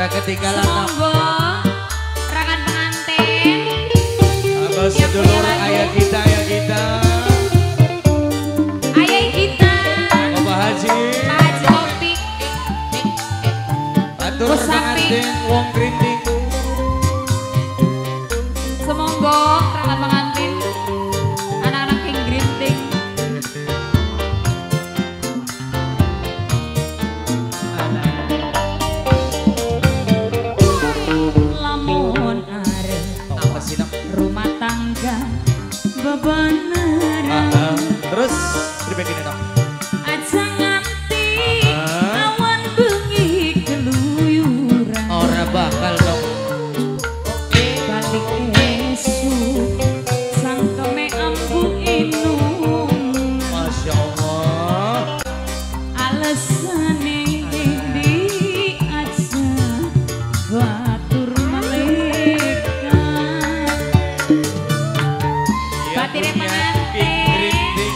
Ora ketinggalan. Monggo rangan pengantin. Halo sedulur ayah kita ya kita. Ayah kita. Bapak Haji. Pak Haji Opik. Atur pengantin wong grinting. Semonggo rangan pengantin. Anak-anak King Grinting. Lamun arep Apa sih nak? rumah tangga bebeneran. Terus dibegini dong. Aja nganti awan bengi keluyuran. Ora bakal dong. Balik esuk sangkeme ambu inung. Masya Allah. Alesane di aja batur malaikat. Batire pengantin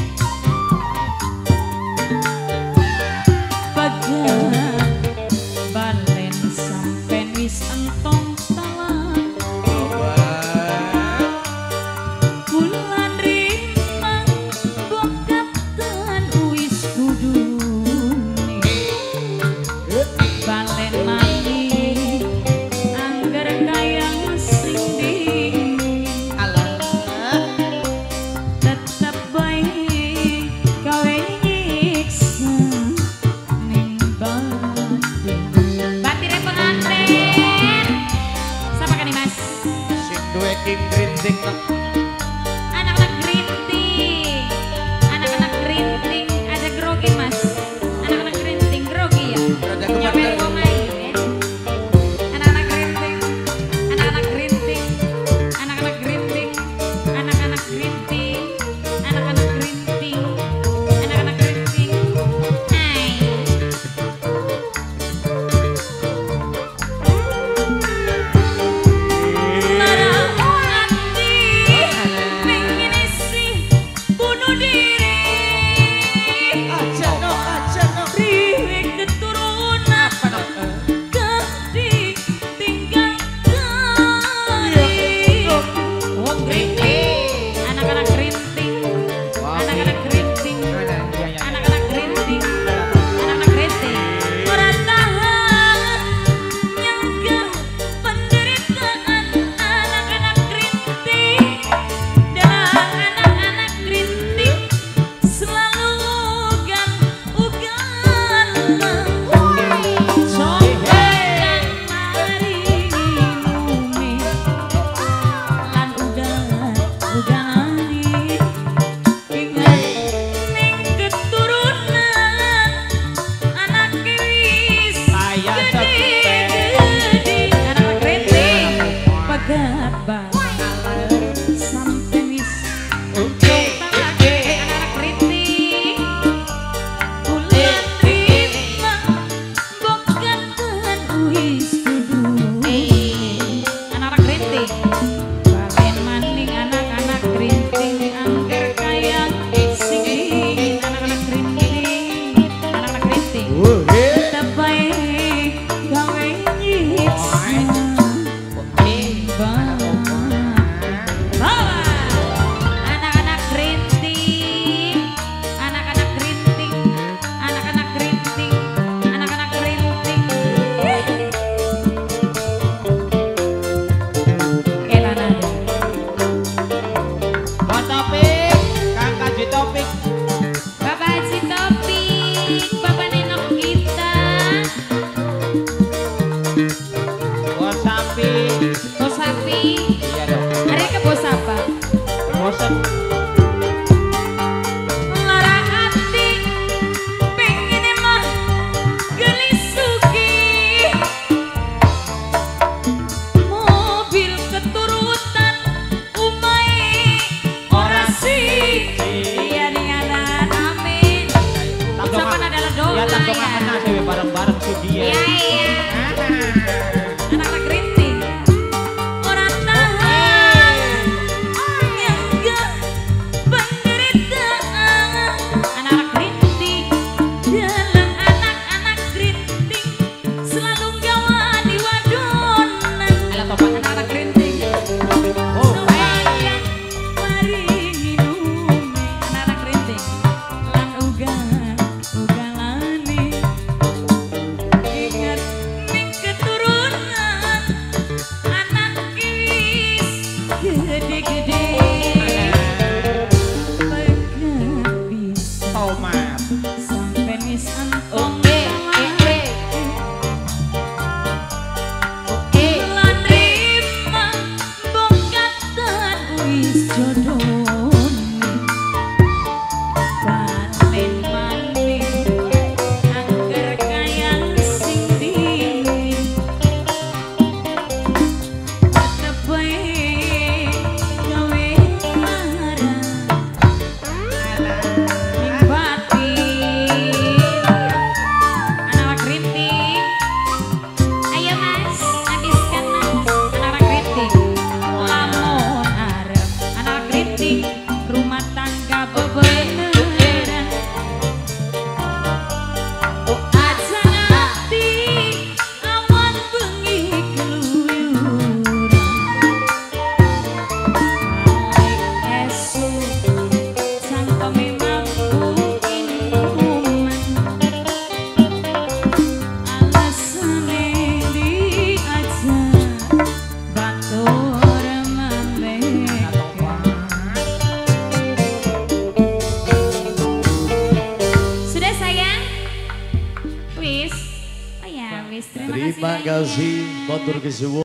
bagan balen sampen wis entong talang. Bulan rimang bokatan wis kudune. Balen mani angger kayang sing dingin. Tetep baik gawe nyiksa ning batin. Batire pengantin. Sapa kan Mas? Sing duwe King Grinting nak. Anak-anak grinting. Anak-anak grinting ada grogi Mas. Anak-anak grinting grogi ya. Rada Nyopet kemana? komai ya. Anak-anak grinting. Anak-anak grinting. Anak-anak grinting. Anak-anak grinting. Anak-anak grinting. Anak-anak grinting. Hai. Larang hati pengen isi bunuh diri. Aja no. Riwek keturunan gak ditinggalkan. Wong grinting, anak-anak grinting, anak-anak grinting, anak-anak grinting, anak-anak grinting. Ora tahan nyangga penderitaan anak-anak grinting. Dan anak-anak grinting selalu ugal-ugalan. Sopan maringi ngumi lan ugal-ugalani. Ingat ning keturunan anak wis gede-gede. Anak grinting pegabat sampai wis anak grinting bulan rimang bokatan wis kudune. Anak-anak grinting balen maning anak-anak grinting angger kaya sing dingin. Anak-anak grinting, anak-anak grinting tetep baik gawe nyiksa bawa anak-anak grinting, anak-anak grinting, anak-anak grinting, anak-anak grinting. Elah nada. Bapak Haji Topik, Bapak Nenok kita. Bos sapi. Hari ke bos apa? Lara hati pengen emang gelis sugih. Mobil keturutan umai ora siji. Iya ning anak amin. Ucapan adalah doa ya. Bareng-bareng sugi Iya iya. Anak-anak grinting. Orang tahan nyangga penderitaan anak-anak grinting. Dalam anak-anak grinting selalu gawan kasih, matur kesuwun.